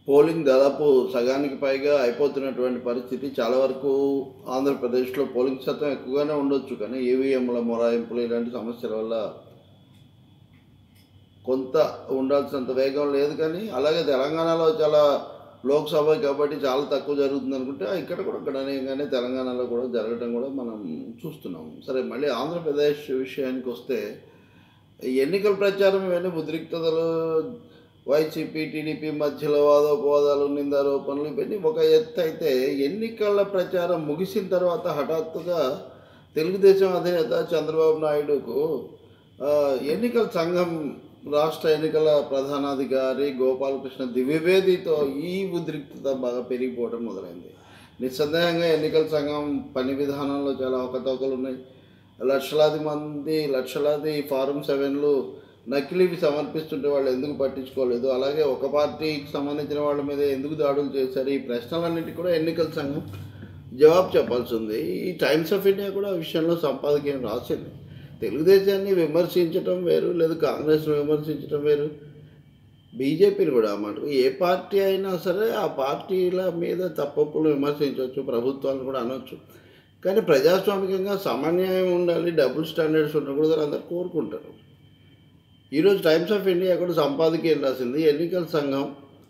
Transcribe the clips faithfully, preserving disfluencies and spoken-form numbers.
Polling దాదాపు సగానికి పైగా అయిపోతున్నటువంటి పరిస్థితి. చాలా వరకు ఆంధ్రప్రదేశ్‌లో పోలింగ్ శాతం ఎక్కువగానే ఉండొచ్చు. కానీ ఈవీఎంల మొరాయింపులు ఇలాంటి సమస్యల వల్ల కొంత ఉండాల్సినంత వేగం లేదు. కానీ అలాగే తెలంగాణలో చాలా లోక్‌సభ కాబట్టి చాలా తక్కువ జరుగుతుందనుకుంటే ఇక్కడ కూడా గణనీయంగానే తెలంగాణలో కూడా జరగడం కూడా మనం చూస్తున్నాం. సరే, మళ్ళీ ఆంధ్రప్రదేశ్ విషయానికొస్తే ఎన్నికల ప్రచారం ఇవన్నీ ఉద్రిక్తతలు, వైసీపీ, టీడీపీ మధ్యలో వాదోపవాదాలు, నిందారోపణలు ఇవన్నీ ఒక ఎత్తు అయితే, ఎన్నికల ప్రచారం ముగిసిన తర్వాత హఠాత్తుగా తెలుగుదేశం అధినేత చంద్రబాబు నాయుడుకు ఎన్నికల సంఘం రాష్ట్ర ఎన్నికల ప్రధానాధికారి గోపాలకృష్ణ ద్వివేదితో ఈ ఉద్రిక్తత బాగా పెరిగిపోవడం మొదలైంది. నిస్సందేహంగా ఎన్నికల సంఘం పని విధానంలో చాలా అవకతవకలు ఉన్నాయి. లక్షలాది మంది లక్షలాది ఫారం సెవెన్లు నకిలీవి సమర్పిస్తుంటే వాళ్ళు ఎందుకు పట్టించుకోలేదు, అలాగే ఒక పార్టీకి సంబంధించిన వాళ్ళ మీద ఎందుకు దాడులు చేశారు, ఈ ప్రశ్నలన్నింటినీ కూడా ఎన్నికల సంఘం జవాబు చెప్పాల్సి ఉంది. ఈ టైమ్స్ ఆఫ్ ఇండియా కూడా ఆ విషయంలో సంపాదకీయం రాసింది. తెలుగుదేశాన్ని విమర్శించడం వేరు, లేదు కాంగ్రెస్ను విమర్శించడం వేరు, బీజేపీని కూడా అన్నమాట. ఏ పార్టీ అయినా సరే ఆ పార్టీల మీద తప్పప్పులు విమర్శించవచ్చు, ప్రభుత్వాలను కూడా అనొచ్చు. కానీ ప్రజాస్వామికంగా సమన్యాయం ఉండాలి, డబుల్ స్టాండర్డ్స్ ఉండకూడదు అని అందరూ కోరుకుంటారు. ఈరోజు టైమ్స్ ఆఫ్ ఇండియా కూడా సంపాదకీయం రాసింది. ఎన్నికల సంఘం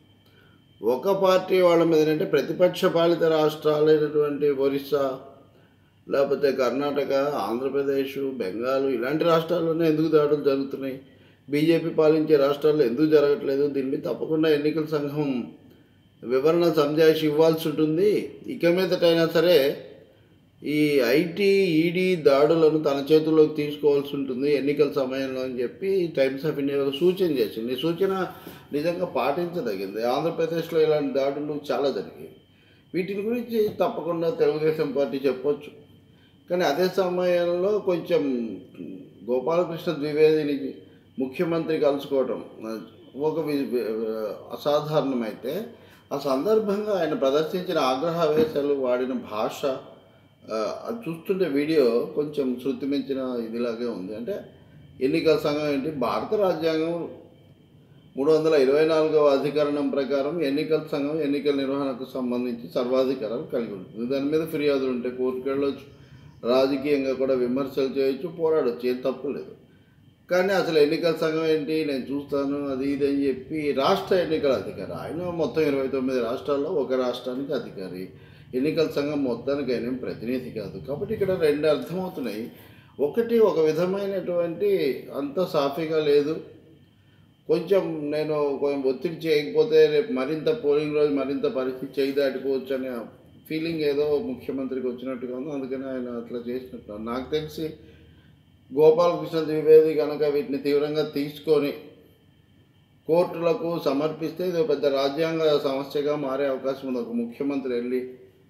ఒక పార్టీ వాళ్ళ మీద అంటే ప్రతిపక్ష పాలిత రాష్ట్రాలైనటువంటి ఒరిస్సా, లేకపోతే కర్ణాటక, ఆంధ్రప్రదేశ్, బెంగాల్ ఇలాంటి రాష్ట్రాల్లోనే ఎందుకు దాడులు జరుగుతున్నాయి, బీజేపీ పాలించే రాష్ట్రాల్లో ఎందుకు జరగట్లేదు, దీని మీద తప్పకుండా ఎన్నికల సంఘం వివరణ సంజాయిషి ఇవ్వాల్సి ఉంటుంది. ఇక మీదటైనా సరే ఈ ఐటీ, ఈడీ దాడులను తన చేతుల్లోకి తీసుకోవాల్సి ఉంటుంది ఎన్నికల సమయంలో అని చెప్పి టైమ్స్ ఆఫ్ ఇండియా సూచన చేసింది. ఈ సూచన నిజంగా పాటించదగింది. ఆంధ్రప్రదేశ్లో ఇలాంటి దాడులు చాలా జరిగాయి. వీటిని గురించి తప్పకుండా తెలుగుదేశం పార్టీ చెప్పొచ్చు. కానీ అదే సమయంలో కొంచెం గోపాలకృష్ణ ద్వివేదిని ముఖ్యమంత్రి కలుసుకోవటం ఒక అసాధారణమైతే, ఆ సందర్భంగా ఆయన ప్రదర్శించిన ఆగ్రహావేశాలు, వాడిన భాష అది చూస్తుంటే వీడియో కొంచెం శృతి మించిన ఇదిలాగే ఉంది. అంటే ఎన్నికల సంఘం ఏంటి, భారత రాజ్యాంగం మూడు వందల ఇరవై నాలుగవ అధికరణం ప్రకారం ఎన్నికల సంఘం ఎన్నికల నిర్వహణకు సంబంధించి సర్వాధికారాలు కలిగి ఉంటుంది. దాని మీద ఫిర్యాదులు ఉంటే కోర్టుకు వెళ్ళొచ్చు, రాజకీయంగా కూడా విమర్శలు చేయొచ్చు, పోరాడొచ్చు, ఏం తప్పు లేదు. కానీ అసలు ఎన్నికల సంఘం ఏంటి, నేను చూస్తాను అది ఇది అని చెప్పి రాష్ట్ర ఎన్నికల అధికారి ఆయన మొత్తం ఇరవై తొమ్మిది రాష్ట్రాల్లో ఒక రాష్ట్రానికి అధికారి. ఎన్నికల సంఘం మొత్తానికి ఆయన ప్రతినిధి కాదు. కాబట్టి ఇక్కడ రెండు అర్థమవుతున్నాయి. ఒకటి, ఒక విధమైనటువంటి అంత సాఫీగా లేదు, కొంచెం నేను కొంచెం ఒత్తిడి చేయకపోతే రేపు మరింత పోలింగ్ రోజు మరింత పరిస్థితి చేయి దాటిపోవచ్చు అనే ఫీలింగ్ ఏదో ముఖ్యమంత్రికి వచ్చినట్టుగా ఉంది. అందుకని ఆయన అట్లా చేసినట్టు నాకు తెలిసి. గోపాలకృష్ణ ద్వివేది కనుక వీటిని తీవ్రంగా తీసుకొని కోర్టులకు సమర్పిస్తే ఇది పెద్ద రాజ్యాంగ సమస్యగా మారే అవకాశం ఉంది. ఒక ముఖ్యమంత్రి వెళ్ళి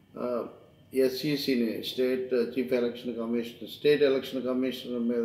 ఎస్ఈసిని, state chief election commission state election commissioner మీద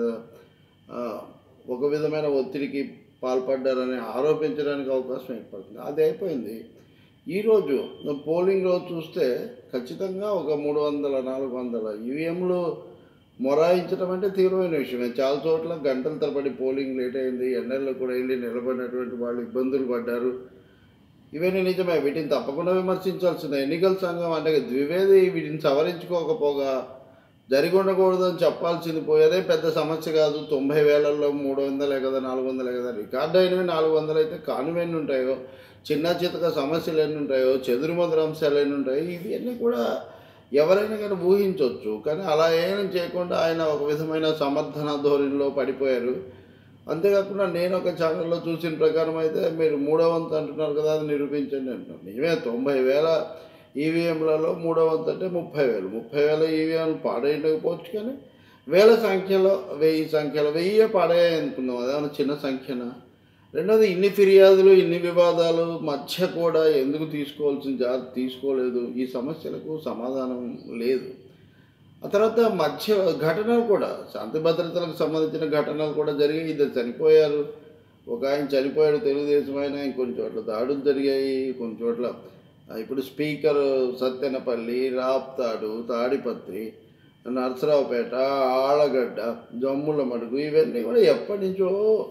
ఒక విధమైన ఒత్తిడికి పాల్పడ్డారని ఆరోపించడానికి అవకాశం ఏర్పడుతుంది. అది అయిపోయింది. ఈరోజు పోలింగ్ రోజు చూస్తే ఖచ్చితంగా ఒక మూడు వందల నాలుగు వందల ఈవీఎంలు మొరాయించడం అంటే తీవ్రమైన విషయమే. చాలా చోట్ల గంటల తరబడి పోలింగ్ లేట్ అయింది, ఎండల్లో కూడా వెళ్ళి నిలబడినటువంటి వాళ్ళు ఇబ్బందులు పడ్డారు. ఇవన్నీ నిజమే, వీటిని తప్పకుండా విమర్శించాల్సిందే. ఎన్నికల సంఘం అంటే ద్వివేది వీటిని సవరించుకోకపోగా జరిగి ఉండకూడదని చెప్పాల్సింది పోయేదే పెద్ద సమస్య కాదు. తొంభై వేలల్లో మూడు వందలే కదా, నాలుగు వందలే కదా, రికార్డు అయినవి నాలుగు వందలు అయితే కానివి ఎన్ని ఉంటాయో, చిన్న చితక సమస్యలు ఎన్ని ఉంటాయో, చెదురుమదురు అంశాలు ఎన్ని ఉంటాయో, ఇవన్నీ కూడా ఎవరైనా కానీ ఊహించవచ్చు. కానీ అలా ఏం చేయకుండా ఆయన ఒక విధమైన సమర్థన ధోరణిలో పడిపోయారు. అంతేకాకుండా నేను ఒక ఛానల్లో చూసిన ప్రకారం అయితే మీరు మూడో వంతు అంటున్నారు కదా, అది నిరూపించండి అంటున్నారు. నిజమే, తొంభై వేల ఈవీఎంలలో మూడో వంతు అంటే ముప్పై వేలు ముప్పై వేల ఈవీఎంలు పాడేయకపోవచ్చు. కానీ వేల సంఖ్యలో వెయ్యి సంఖ్యలో వెయ్యే పాడేయాలి అనుకుందాం, అదేమన్నా చిన్న సంఖ్యనా? రెండోది, ఇన్ని ఫిర్యాదులు, ఇన్ని వివాదాలు మధ్య కూడా ఎందుకు తీసుకోవాల్సిన జాగ్రత్త తీసుకోలేదు, ఈ సమస్యలకు సమాధానం లేదు. ఆ తర్వాత మధ్య ఘటనలు కూడా, శాంతి భద్రతలకు సంబంధించిన ఘటనలు కూడా జరిగాయి. ఇద్దరు చనిపోయారు, ఒక ఆయన చనిపోయాడు తెలుగుదేశం ఆయన, ఇంకొన్ని చోట్ల దాడులు జరిగాయి, కొన్ని చోట్ల ఇప్పుడు స్పీకర్ సత్తెనపల్లి, రాప్తాడు, తాడిపత్రి, నర్సరావుపేట, ఆళ్ళగడ్డ, జమ్ముల మడుగు ఇవన్నీ కూడా ఎప్పటి నుంచో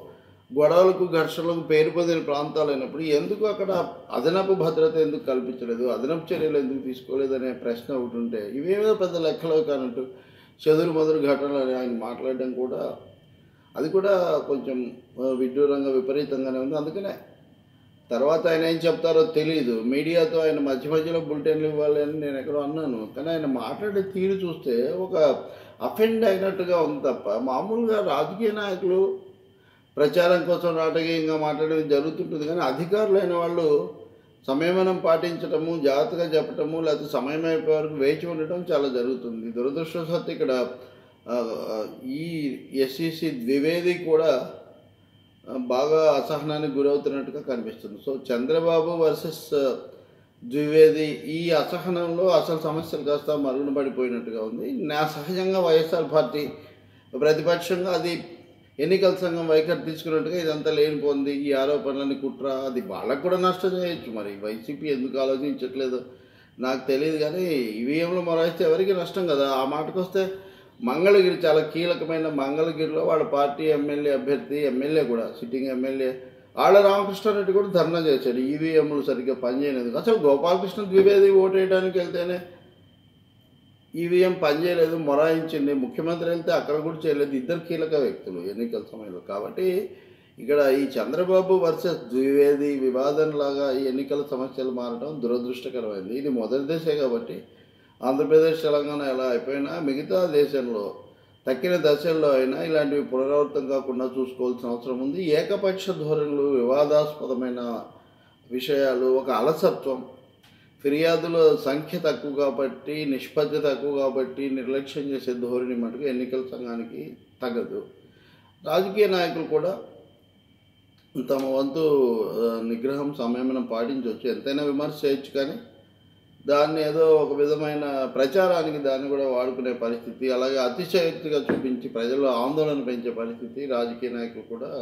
గొడవలకు, ఘర్షణలకు పేరు పొందిన ప్రాంతాలైనప్పుడు ఎందుకు అక్కడ అదనపు భద్రత ఎందుకు కల్పించలేదు? అదనపు చర్యలు ఎందుకు తీసుకోలేదనే ప్రశ్న ఒకటి ఉంటే, ఇవేమో పెద్ద లెక్కలో కానట్టు చెదురుమదురు ఘటనలని ఆయన మాట్లాడడం కూడా అది కూడా కొంచెం ఆహ్, విడ్డూరంగా విపరీతంగానే ఉంది. అందుకనే తర్వాత ఆయన ఏం చెప్తారో తెలీదు. మీడియాతో ఆయన మధ్య మధ్యలో బులెటిన్‌లు ఇవ్వాలి అని నేను ఎక్కడో అన్నాను. కానీ ఆయన మాట్లాడే తీరు చూస్తే ఒక అఫెండ్ అయినట్టుగా ఉంది తప్ప, మామూలుగా రాజకీయ నాయకులు ప్రచారం కోసం నాటకీయంగా మాట్లాడడం జరుగుతుంటుంది. కానీ అధికారులైన వాళ్ళు సంయమనం పాటించటము, జాగ్రత్తగా చెప్పటము, లేకపోతే సమయం అయిపోయే వరకు వేచి ఉండటం చాలా జరుగుతుంది. దురదృష్టవశాత్తు ఇక్కడ ఆహ్, ఆహ్, ఈ ఎస్ఈసి ద్వివేది కూడా ఆహ్, బాగా అసహనానికి గురవుతున్నట్టుగా కనిపిస్తుంది. సో చంద్రబాబు వర్సెస్ ద్వివేది ఈ అసహనంలో అసలు సమస్యలు కాస్త మరుగున పడిపోయినట్టుగా ఉంది. నా సహజంగా వైఎస్ఆర్ పార్టీ ప్రతిపక్షంగా అది ఎన్నికల సంఘం వైఖరి తీసుకున్నట్టుగా ఇదంతా లేనిపోయింది. ఈ ఆరోపణలని కుట్ర అది వాళ్ళకు కూడా నష్టం చేయొచ్చు. మరి వైసీపీ ఎందుకు ఆలోచించట్లేదు నాకు తెలియదు. కానీ ఈవీఎంలు మొరాయిస్తే ఎవరికి నష్టం కదా. ఆ మాటకొస్తే మంగళగిరి చాలా కీలకమైన మంగళగిరిలో వాళ్ళ పార్టీ ఎమ్మెల్యే అభ్యర్థి, ఎమ్మెల్యే కూడా సిట్టింగ్ ఎమ్మెల్యే ఆళ్ళ రామకృష్ణారెడ్డి కూడా ధర్నా చేశాడు. ఈవీఎంలు సరిగ్గా పనిచేయలేదు. అసలు గోపాలకృష్ణ ద్వివేది ఓటు వేయడానికి వెళ్తేనే ఈవీఎం పనిచేయలేదు, మొరాయించింది. ముఖ్యమంత్రి వెళ్తే అక్కడ కూడా చేయలేదు. ఇద్దరు కీలక వ్యక్తులు ఎన్నికల సమయంలో. కాబట్టి ఇక్కడ ఈ చంద్రబాబు వర్సెస్ ద్వివేది వివాదంలాగా ఈ ఎన్నికల సమస్యలు మారడం దురదృష్టకరమైంది. ఇది మొదటి దశే కాబట్టి ఆంధ్రప్రదేశ్, తెలంగాణ ఎలా అయిపోయినా మిగతా దేశంలో తక్కిన దశల్లో అయినా ఇలాంటివి పునరావృతం కాకుండా చూసుకోవాల్సిన అవసరం ఉంది. ఏకపక్ష ధోరణులు, వివాదాస్పదమైన విషయాలు, ఒక అలసత్వం, ఫిర్యాదుల సంఖ్య తక్కువ కాబట్టి, నిష్పత్తి తక్కువ కాబట్టి నిర్లక్ష్యం చేసే ధోరణి మటుకు ఎన్నికల సంఘానికి తగదు. రాజకీయ నాయకులు కూడా తమ వంతు ఆహ్, నిగ్రహం, సంయమనం పాటించవచ్చు. ఎంతైనా విమర్శ చేయొచ్చు. కానీ దాన్ని ఏదో ఒక విధమైన ప్రచారానికి దాన్ని కూడా వాడుకునే పరిస్థితి, అలాగే అతిశయోక్తిగా చూపించి ప్రజల్లో ఆందోళన పెంచే పరిస్థితి రాజకీయ నాయకులు కూడా